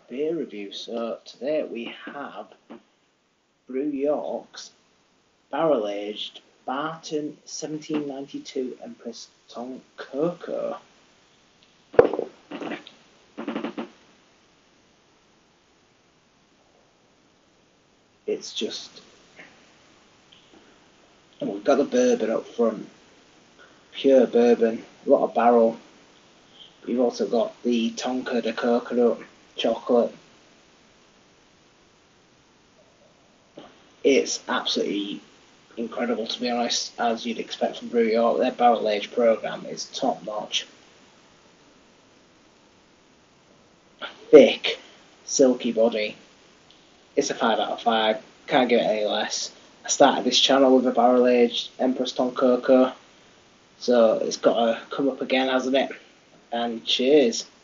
beer review. So today we have Brew York's barrel aged Barton 1792 Empress Tonkoko. It's just, and we've got the bourbon up front, pure bourbon, a lot of barrel. You've also got the tonka, the coconut, chocolate. It's absolutely incredible, to be honest, as you'd expect from Brew York. Their barrel age program is top notch. Thick, silky body. It's a 5 out of 5. Can't give it any less. I started this channel with a barrel aged Empress Tonkoko, so it's got to come up again, hasn't it? And cheers.